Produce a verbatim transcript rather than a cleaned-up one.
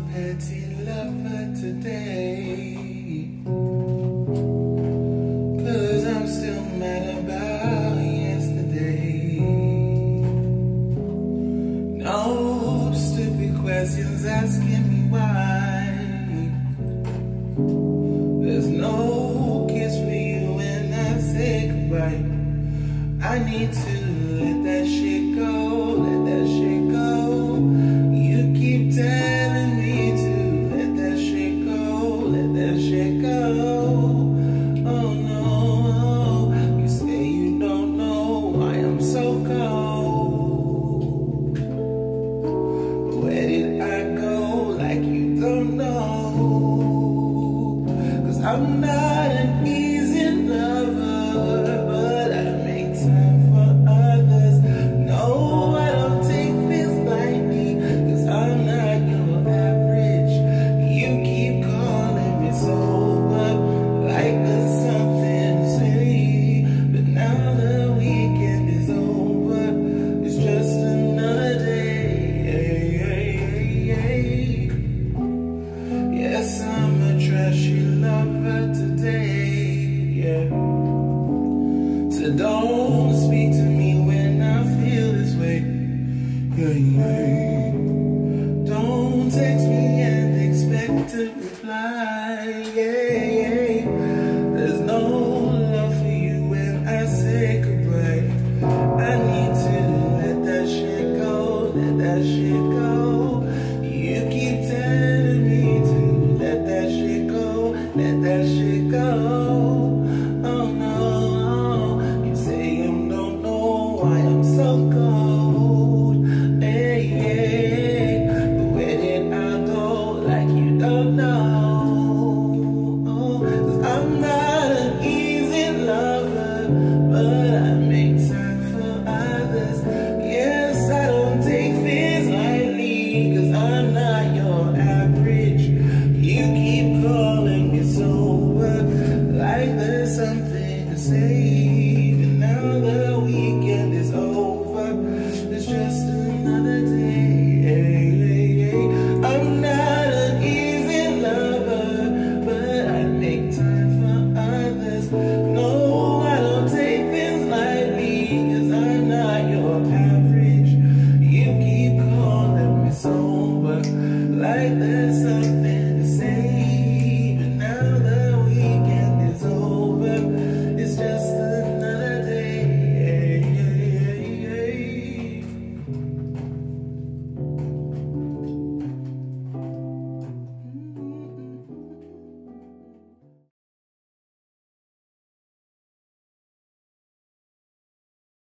petty lover today, 'cause I'm still mad about yesterday. No stupid questions asking me why. There's no kiss for you when I say goodbye. I need to let that shit go, let that shit go. You keep telling me to let that shit go, let that shit go. Oh no, you say you don't know why I'm so cold. Where did I go like you don't know? 'Cause I'm not an easy lover, but I make time for others. No, I don't take things lightly, 'cause I'm not your average. You keep calling me sober, like it's something sweet. But now the weekend is over, it's just another day. Yes, I'm a trashy lover today, yeah. So don't speak to me when I feel this way, yeah, yeah.